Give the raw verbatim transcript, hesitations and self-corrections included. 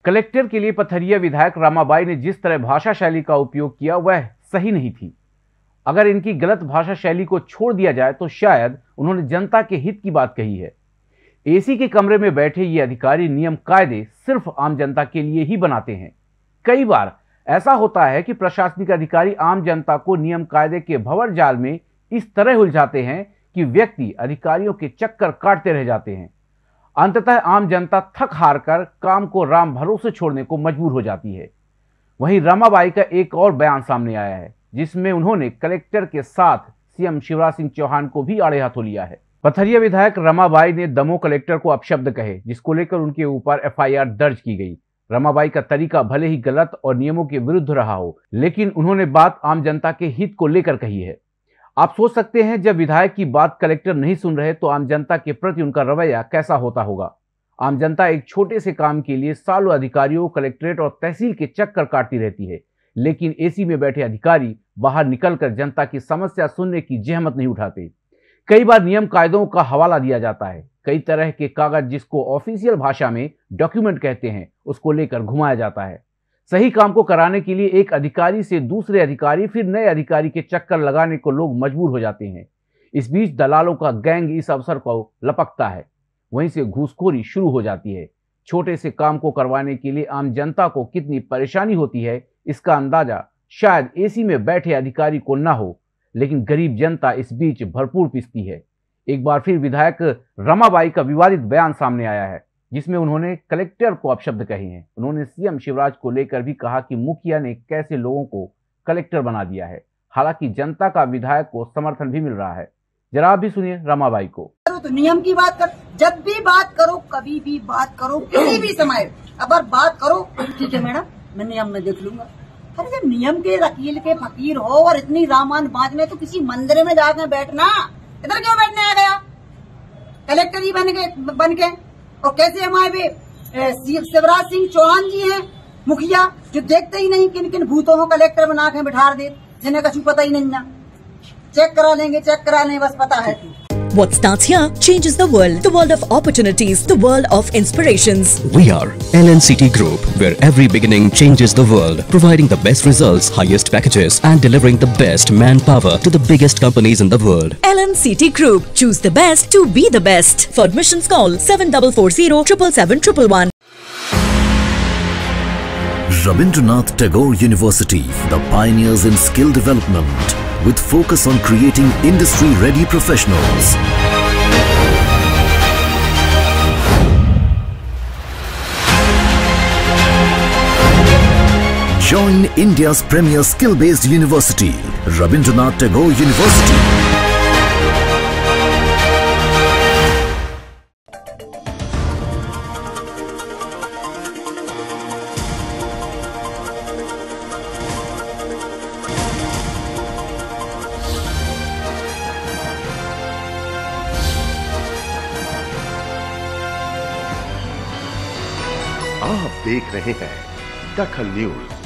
Collector के लिए पथरिया विधायक रमाबाई ने जिस तरह भाषा शैली का उपयोग किया वह सही नहीं थी। अगर इनकी गलत भाषा शैली को छोड़ दिया जाए तो शायद उन्होंने जनता के हित की बात कही है। एसी के कमरे में बैठे ये अधिकारी नियम कायदे सिर्फ आम जनता के लिए ही बनाते हैं। कई बार ऐसा होता है कि प्रशासनिक अधिकारी आम जनता को नियम कायदे के भंवर जाल में इस तरह उलझाते हैं कि व्यक्ति अधिकारियों के चक्कर काटते रह जाते हैं। अंततः आम जनता थक हार कर काम को राम भरोसे छोड़ने को मजबूर हो जाती है। वहीं रमाबाई का एक और बयान सामने आया है जिसमें उन्होंने कलेक्टर के साथ सीएम शिवराज सिंह चौहान को भी आड़े हाथों लिया है। पथरिया विधायक रमाबाई ने दमोह कलेक्टर को अपशब्द कहे, जिसको लेकर उनके ऊपर एफआईआर दर्ज की गई। रमाबाई का तरीका भले ही गलत और नियमों के विरुद्ध रहा हो, लेकिन उन्होंने बात आम जनता के हित को लेकर कही है। आप सोच सकते हैं जब विधायक की बात कलेक्टर नहीं सुन रहे तो आम जनता के प्रति उनका रवैया कैसा होता होगा। आम जनता एक छोटे से काम के लिए सालों अधिकारियों, कलेक्ट्रेट और तहसील के चक्कर काटती रहती है, लेकिन एसी में बैठे अधिकारी बाहर निकलकर जनता की समस्या सुनने की जहमत नहीं उठाते। कई बार नियम कायदों का हवाला दिया जाता है। कई तरह के कागज, जिसको ऑफिशियल भाषा में डॉक्यूमेंट कहते हैं, उसको लेकर घुमाया जाता है। सही काम को कराने के लिए एक अधिकारी से दूसरे अधिकारी, फिर नए अधिकारी के चक्कर लगाने को लोग मजबूर हो जाते हैं। इस बीच दलालों का गैंग इस अवसर को लपकता है। वहीं से घूसखोरी शुरू हो जाती है। छोटे से काम को करवाने के लिए आम जनता को कितनी परेशानी होती है, इसका अंदाजा शायद एसी में बैठे अधिकारी को ना हो, लेकिन गरीब जनता इस बीच भरपूर पिसती है। एक बार फिर विधायक रमाबाई का विवादित बयान सामने आया है, जिसमें उन्होंने कलेक्टर को अपशब्द कहे हैं। उन्होंने सीएम शिवराज को लेकर भी कहा कि मुखिया ने कैसे लोगों को कलेक्टर बना दिया है। हालांकि जनता का विधायक को समर्थन भी मिल रहा है। जरा आप भी सुनिए रमाबाई को। तो नियम की बात कर, जब भी बात करो, कभी भी बात करो, किसी भी समय अगर बात करो, ठीक है मैडम, मैं नियम में देख लूंगा। अरे जब नियम के वकील के फकीर हो और इतनी रामायण बांटने, तो किसी मंदिर में जाकर बैठना। इधर क्यों बैठने आ गया कलेक्टर ही बन के बन के और कैसे हमारे शिवराज सिंह चौहान जी हैं मुखिया, जो देखते ही नहीं किन किन भूतों को कलेक्टर बना के बिठा दे, जिन्हें कुछ पता ही नहीं ना। चेक करा लेंगे, चेक करा लेंगे, बस पता है। What starts here changes the world. The world of opportunities, the world of inspirations. We are L N C T Group, where every beginning changes the world, providing the best results, highest packages, and delivering the best manpower to the biggest companies in the world. L N C T Group. Choose the best to be the best. For admissions, call seven four four zero seven seven seven one one. Rabindranath Tagore University, the pioneers in skill development, with focus on creating industry-ready professionals. Join India's premier skill-based university, Rabindranath Tagore University. आप देख रहे हैं दखल news.